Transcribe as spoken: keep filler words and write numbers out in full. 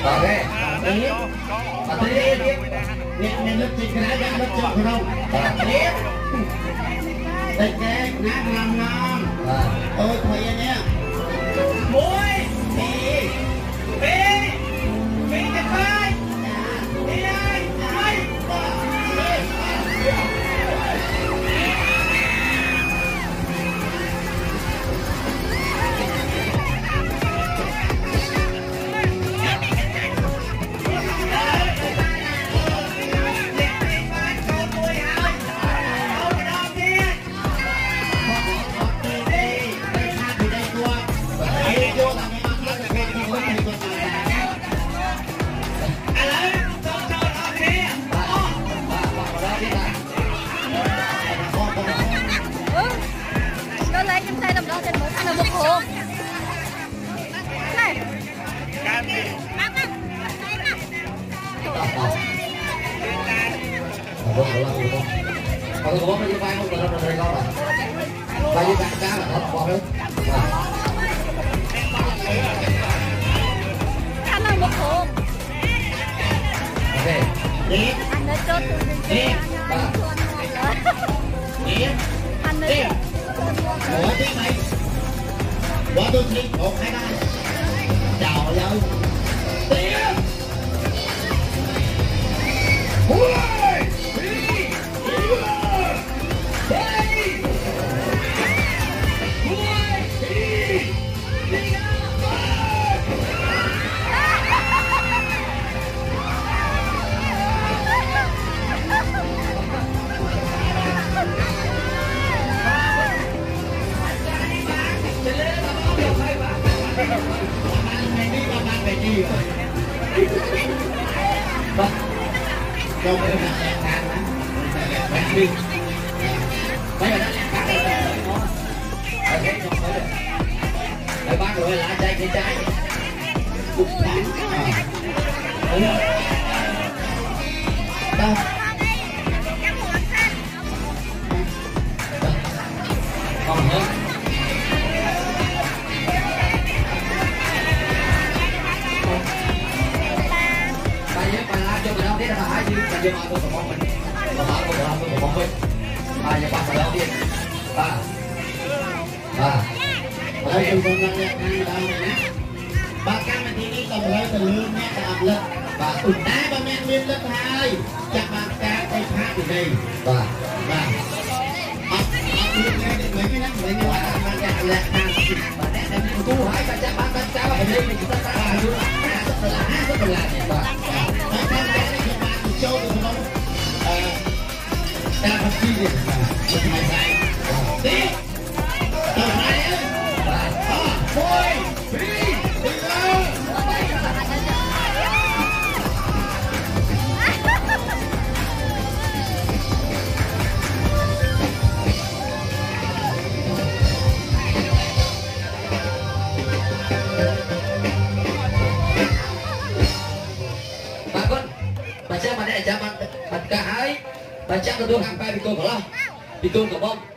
ok và tiếp nên nên lớp trên cái đá lớp chọn không tiếp đây cái nát ngon ngon ôi thầy anh nhé muối đi đi đi cái vai đi đây đây Kalau gua mau main mau bener bener kau lah. Lagi tak tak lah, kau boleh. Karena mau. Oke. Ini. Anda cot. Ini. Ini. Anda. Ủa tiếng mày. One two three, một hai ba. Chào nhau. Tiếng. Ui. Trong cái mặt đèn hàng á, bạn đi. Bây giờ nó đèn hàng rồi, nó. Ở cái trong tới rồi. Rồi bác rồi lại trái cái trái. Cục thẳng. Đúng rồi. Đâu? Còn hơn. Dia dah haji, dia mahu bermomen, mahu bermomen bermomen. Ah, yang pasal laut dia. Ah, ah. Kalau yang benar yang dalam ni, bahkan nanti ni kalau boleh terlun ni tak boleh. Bah, untai banyak min lepai, jangan kata kata di sini. Bah, bah. Apa apa ni ni ni nak ni ni orang banyak lepas. Bah, ni ni tu hai baca baca baca ini kita tak tahu. Setelah setelah ni, bah. Châu được không? Đang học chi gì? Một ngày dài. Đi. Tàu này ấy. Ba, bốn, đi. Đi đâu? Baca pada zaman pada hari baca kedua sampai di kau kalah di kau kebom